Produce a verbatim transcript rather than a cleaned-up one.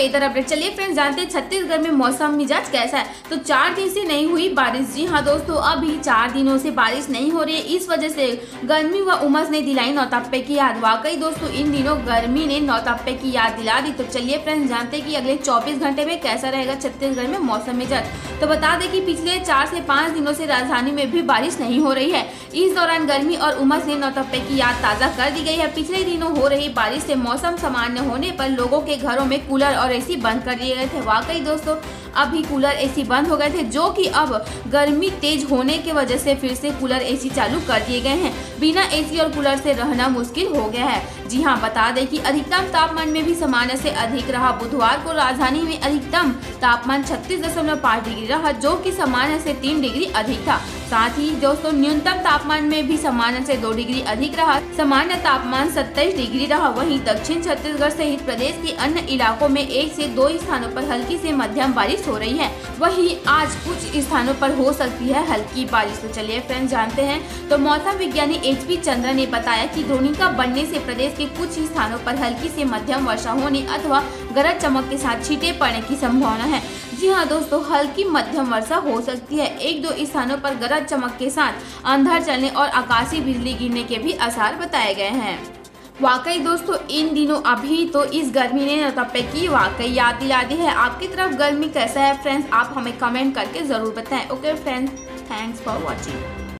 Weather update. चलिए friends जानते हैं छत्तीसगढ़ में मौसम मिजाज कैसा है। तो चार दिन से नहीं हुई बारिश। जी हाँ दोस्तों, अभी चार दिनों से बारिश नहीं हो रही है। इस वजह से गर्मी व उमस ने दिलाई नौतप्पे की याद। वाकई दोस्तों इन दिनों गर्मी ने नौतप्पे की याद दिला दी। तो चलिए फ्रेंड्स जानते हैं कि अगले चौबीस घंटे में कैसा रहेगा छत्तीसगढ़ में मौसम मिजाज। तो बता दें कि पिछले चार से पाँच दिनों से राजधानी में भी बारिश नहीं हो रही है। इस दौरान गर्मी और उमस ने नौतप्पे की याद ताज़ा कर दी गई है। पिछले दिनों हो रही बारिश से मौसम सामान्य होने पर लोगों के घरों में कूलर और एसी बंद कर दिए गए थे। वाकई दोस्तों अभी कूलर एसी बंद हो गए थे, जो कि अब गर्मी तेज होने की वजह से फिर से कूलर एसी चालू कर दिए गए हैं। बिना एसी और कूलर से रहना मुश्किल हो गया है। जी हाँ, बता दें कि अधिकतम तापमान में भी सामान्य से अधिक रहा। बुधवार को राजधानी में अधिकतम तापमान छत्तीस दशमलव पाँच डिग्री रहा, जो कि सामान्य से तीन डिग्री अधिक था। साथ ही दोस्तों न्यूनतम तापमान में भी सामान्य से दो डिग्री अधिक रहा। सामान्य तापमान सत्ताईस डिग्री रहा। वहीं दक्षिण छत्तीसगढ़ सहित प्रदेश के अन्य इलाकों में एक से दो स्थानों पर हल्की से मध्यम बारिश हो रही है। वहीं आज कुछ स्थानों पर हो सकती है हल्की बारिश। तो चलिए फ्रेंड्स जानते हैं। तो मौसम विज्ञानी एच पी चंद्रा ने बताया कि द्रोणिका बनने से प्रदेश के कुछ स्थानों पर हल्की से मध्यम वर्षा होने अथवा गरज चमक के साथ छींटे पड़ने की संभावना है। जी हाँ दोस्तों, हल्की मध्यम वर्षा हो सकती है। एक दो स्थानों पर गरज चमक के साथ अंधड़ चलने और आकाशीय बिजली गिरने के भी आसार बताए गए हैं। वाकई दोस्तों इन दिनों अभी तो इस गर्मी ने नौतप्पे की वाकई याद दिला दी है। आपकी तरफ गर्मी कैसा है फ्रेंड्स, आप हमें कमेंट करके जरूर बताएं। Okay friends, thanks for watching.